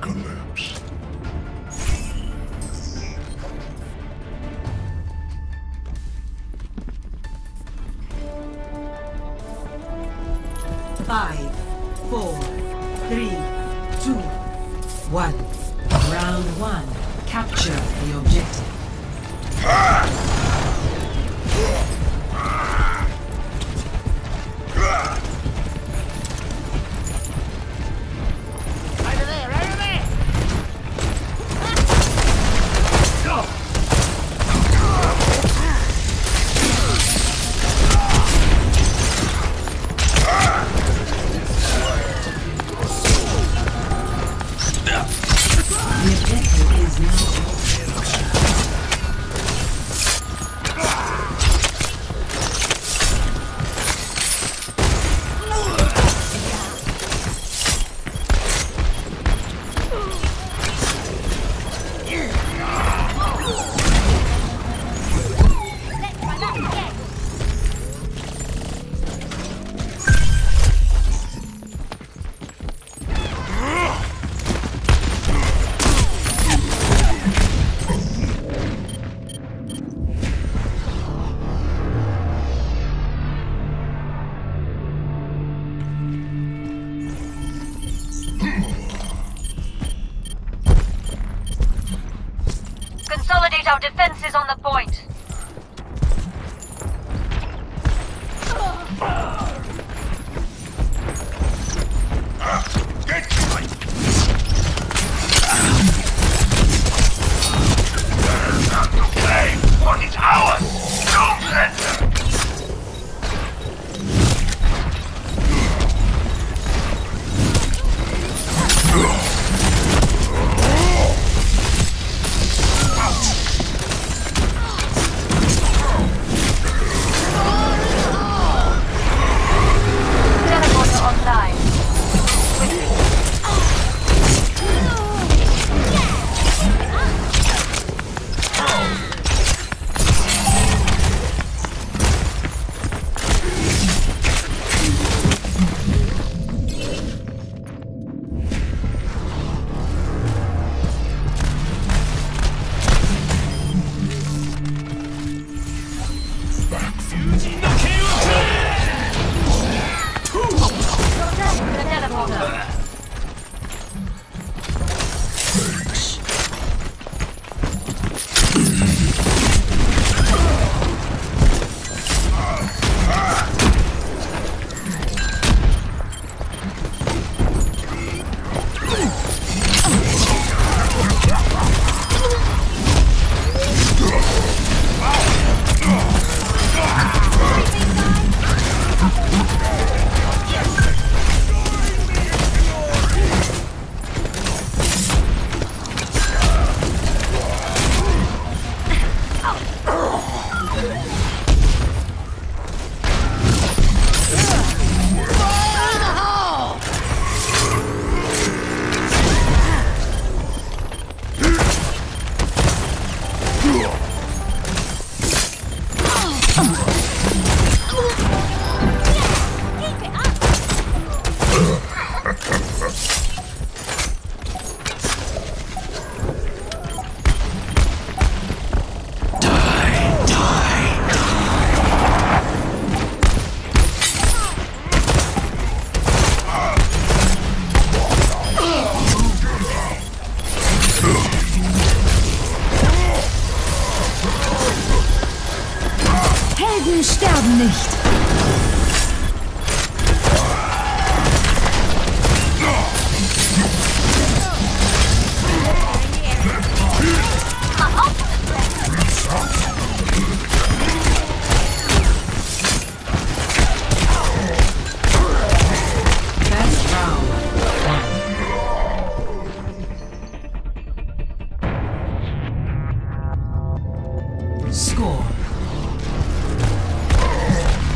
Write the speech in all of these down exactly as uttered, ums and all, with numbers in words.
collapse. Five, four, three, two, one. Round one. Capture the objective. Consolidate our defenses on the point. Get going! Not to play, but it's ours! Don't let them! Helden sterben nicht. Score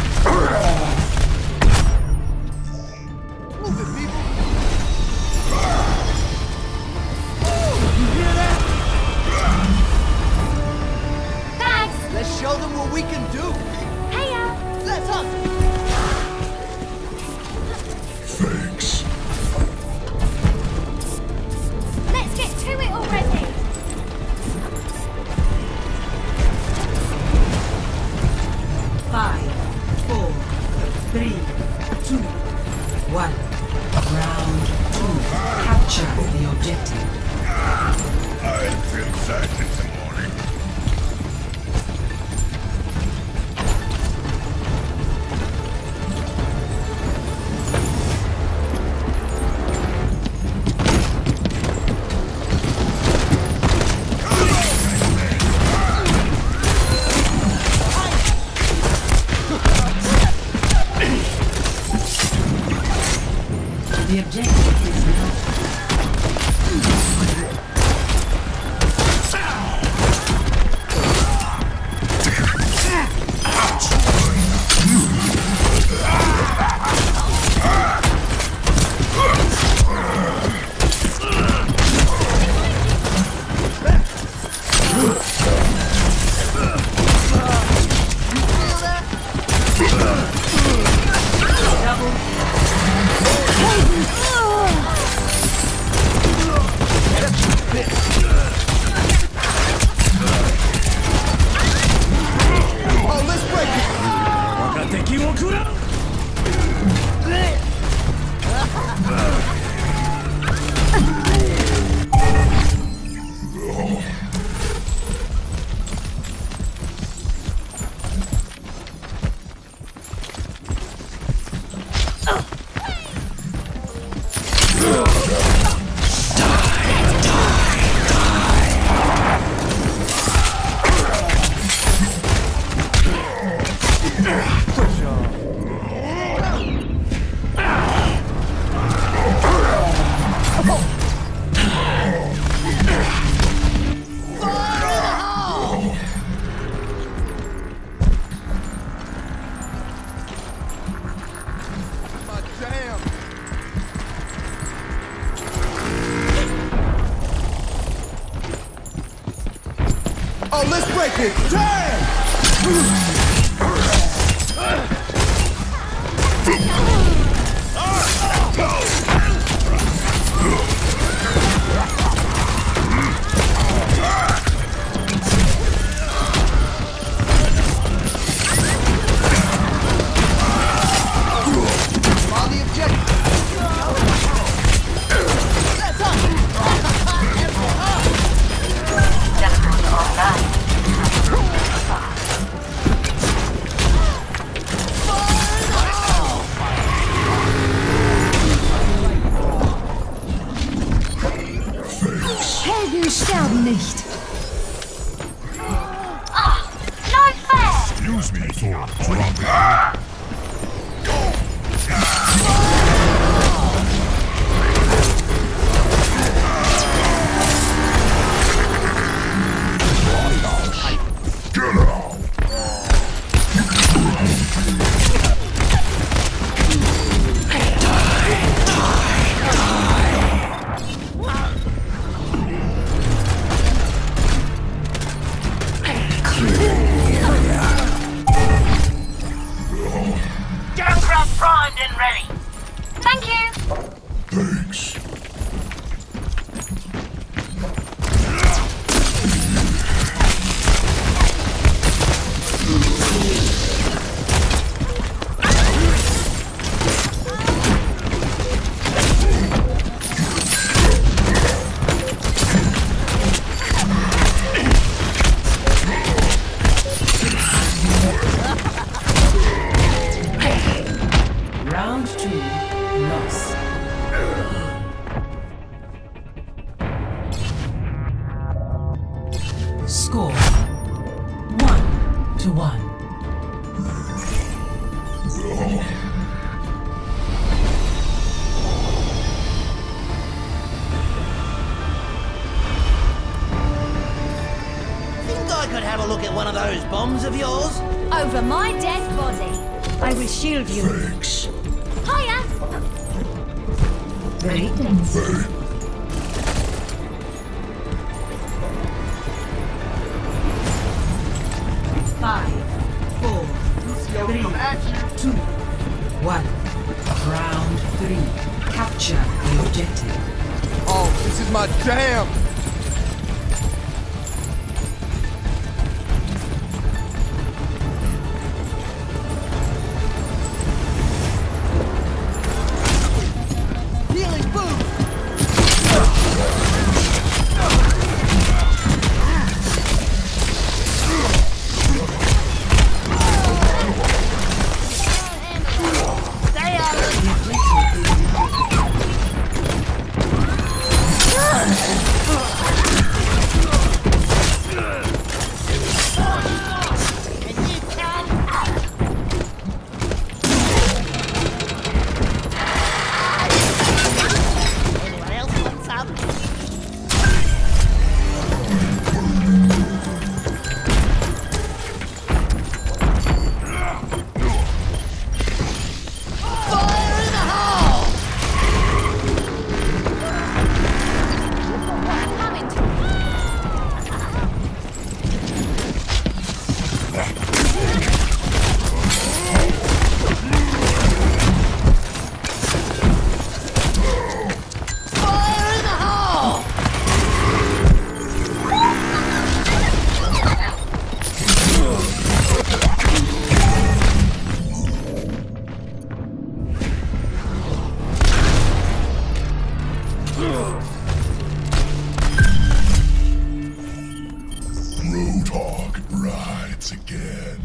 Oh, let's break it! Damn! On the objective! That's up! Teleport online. Helden sterben nicht. Ah, no fair! Excuse me for dropping. Get out! Junkrat primed and ready. Thank you. Thanks. Round two, loss. Score one to one. Think I could have a look at one of those bombs of yours? Over my dead body. I will shield you. Thanks. Hiya! Greetings. Five, four, three, two, one. Round three. Capture the objective. Oh, this is my jam! Healing boom! Stay out. Anyone else want some? Fire in the hole! Fire in the hole! Roadhog rides again.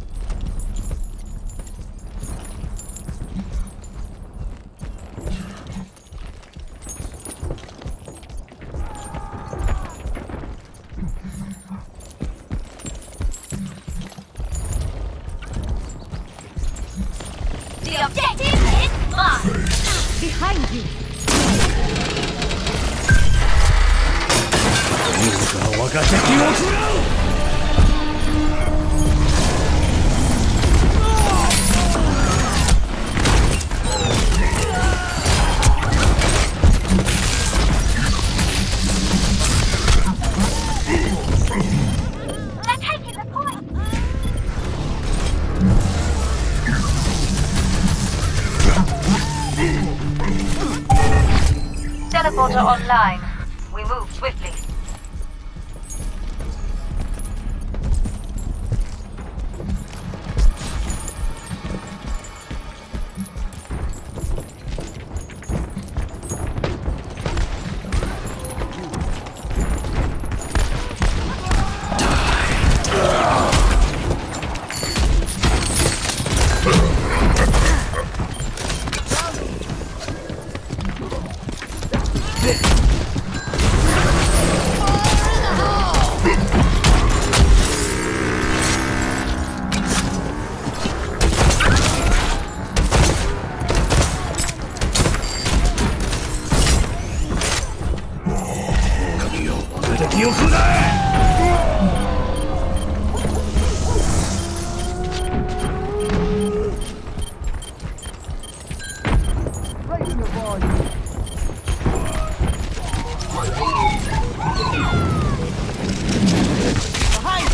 The objective is mine. Behind you. teleporter online. We move swiftly. Raising the volume. Behind!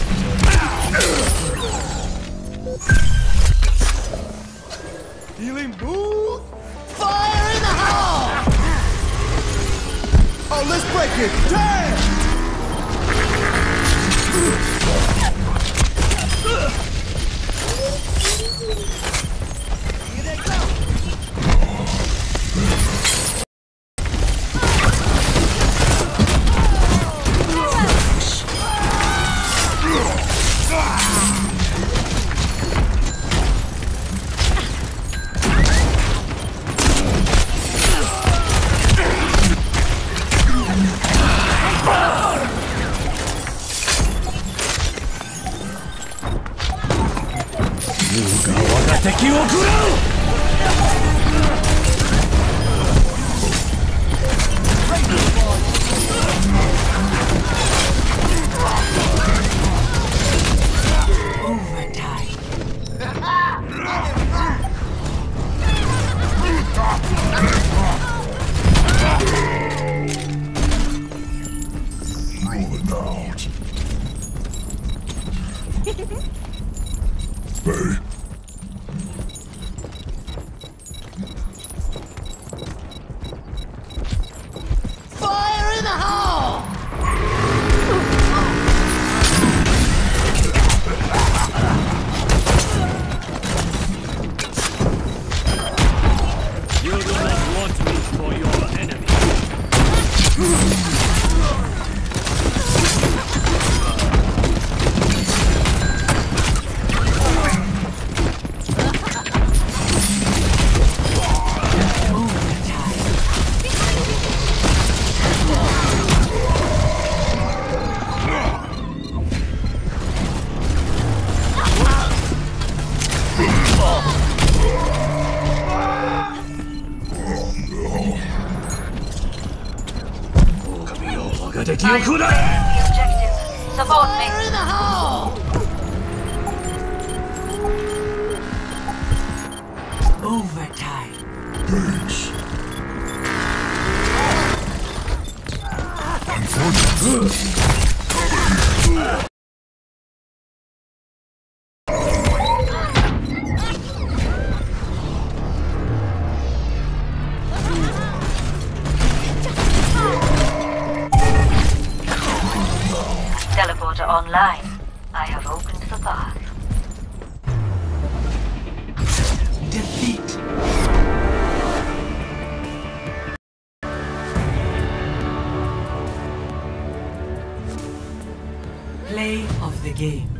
Healing booth! Fire in the hole! Oh, let's break it! Damn! Here they go! Fire in the hole! You do not want me for your enemy. I am clearing the objective. Support me. Fire in the hole! Overtime. Teleporter online. I have opened the path. Defeat. Play of the game.